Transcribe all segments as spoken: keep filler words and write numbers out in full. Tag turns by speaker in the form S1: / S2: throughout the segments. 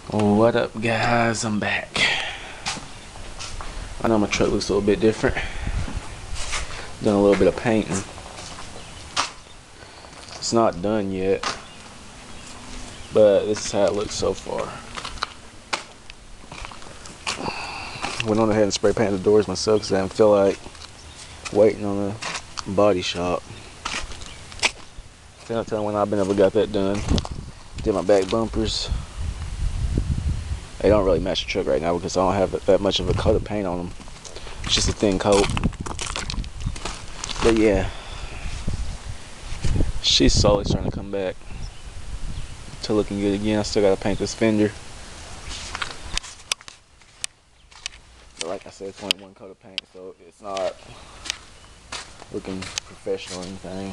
S1: What up, guys? I'm back. I know my truck looks a little bit different. Done a little bit of painting. It's not done yet, but this is how it looks so far. Went on ahead and spray painted the doors myself because I didn't feel like waiting on a body shop. Then I'll tell you when I've been able to get that done. Did my back bumpers. They don't really match the truck right now because I don't have that much of a coat of paint on them. It's just a thin coat. But yeah, she's slowly starting to come back to looking good again. I still gotta paint this fender. But like I said, it's only one coat of paint, so it's not looking professional or anything.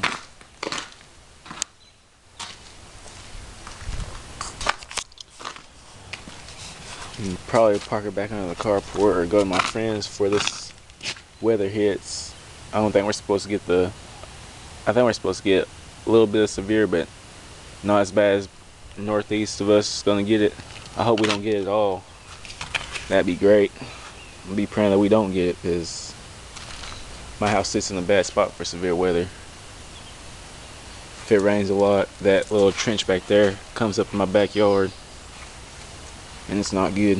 S1: And probably park it back under the carport or go to my friends before this weather hits. I don't think we're supposed to get the I think we're supposed to get a little bit of severe, but not as bad as northeast of us is gonna get it. I hope we don't get it at all. That'd be great. I'll be praying that we don't get it because my house sits in a bad spot for severe weather. If it rains a lot, that little trench back there comes up in my backyard. And it's not good.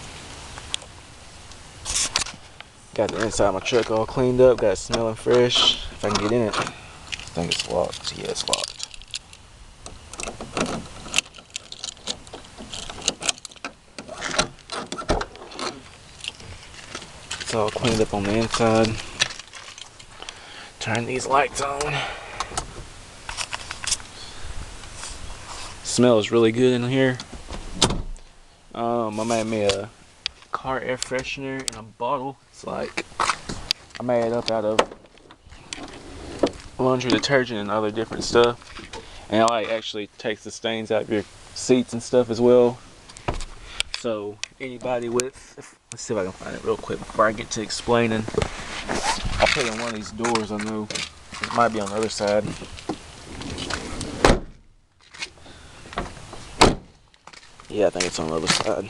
S1: Got the inside of my truck all cleaned up, got it smelling fresh. If I can get in it. I think it's locked. Yeah, it's locked. It's all cleaned up on the inside. Turn these lights on. Smells really good in here. Um, I made me a car air freshener in a bottle. It's like I made it up out of laundry detergent and other different stuff, and it like actually takes the stains out of your seats and stuff as well. So anybody with, if, let's see if I can find it real quick before I get to explaining. I'll put it in one of these doors. I know it might be on the other side. Yeah, I think it's on the other side.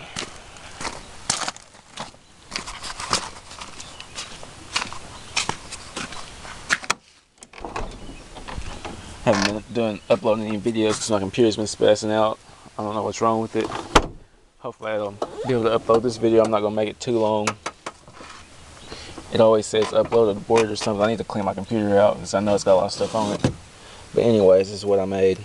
S1: Haven't been doing uploading any videos because my computer's been spazzing out. I don't know what's wrong with it. Hopefully I'll be able to upload this video. I'm not gonna make it too long. It always says upload a board or something. I need to clean my computer out because I know it's got a lot of stuff on it. But anyways, this is what I made.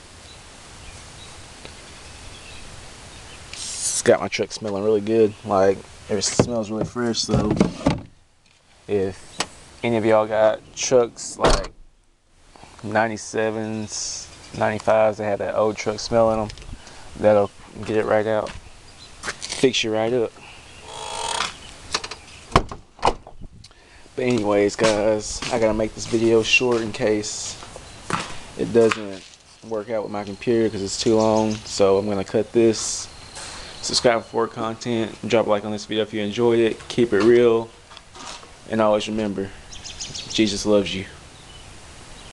S1: Got my truck smelling really good. Like, it smells really fresh. So if any of y'all got trucks like ninety-sevens, ninety-fives that have that old truck smell in them, that'll get it right out, fix you right up. But anyways, guys, I gotta make this video short in case it doesn't work out with my computer because it's too long. So I'm gonna cut this. Subscribe for more content. Drop a like on this video if you enjoyed it. Keep it real. And always remember, Jesus loves you.